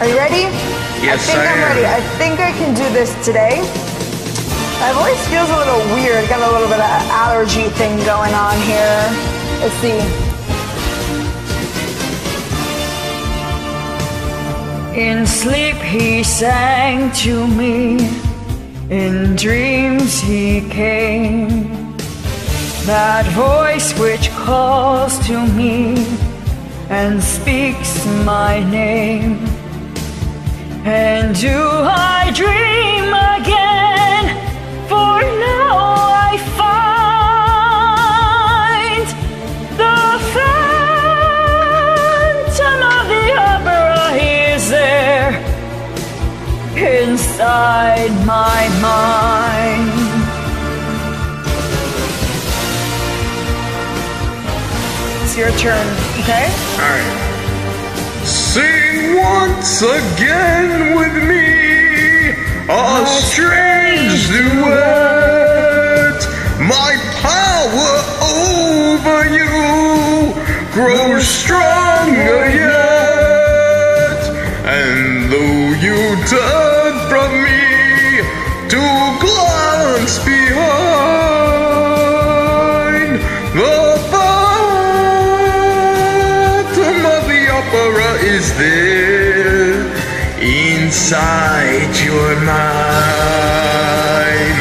Are you ready? Yes, I think I'm ready. I think I can do this today. My voice feels a little weird. Got a little bit of allergy thing going on here. Let's see. In sleep he sang to me, in dreams he came. That voice which calls to me and speaks my name. And do I dream again? For now I find the Phantom of the Opera is there inside my mind. It's your turn, okay? Alright. Sing once again with me a strange duet. My power over you grows stronger yet. And though you turn from me to glance behind, the Phantom of the Opera is there inside your mind.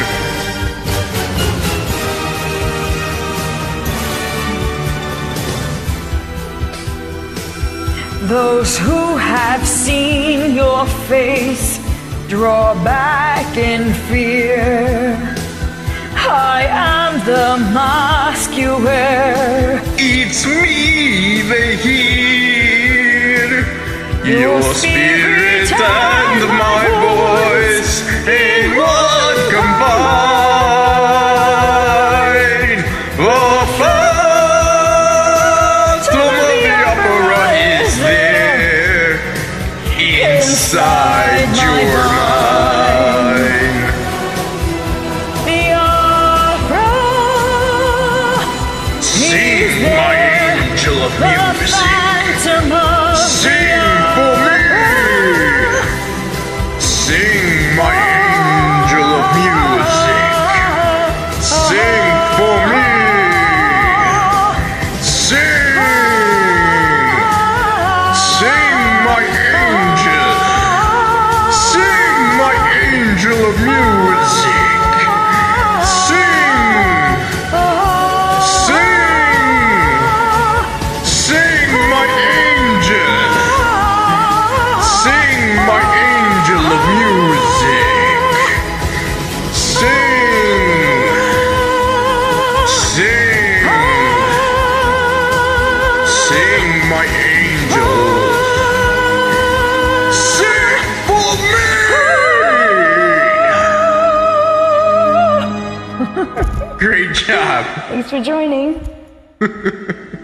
Those who have seen your face draw back in fear. I am the mask you wear. It's me they hear. Your spirit and my voice in one combined. The Phantom of the Opera is there inside your mind. The opera. Sing, my angel of music. Sing for me. Sing, my angel of music. Sing for me. Sing. Sing, my angel. Sing, my angel of music. Sing. Sing. Sing, my angel. Sing, my angel of music. Sing. Sing. Sing, my angel. Sing for me. Great job. Thanks for joining.